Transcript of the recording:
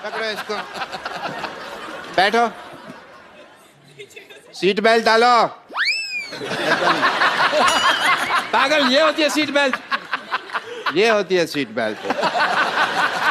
पकड़ो इसको, बैठो, सीट बेल्ट डालो। पागल, ये होती है सीट बेल्ट। ये होती है सीट बेल्ट।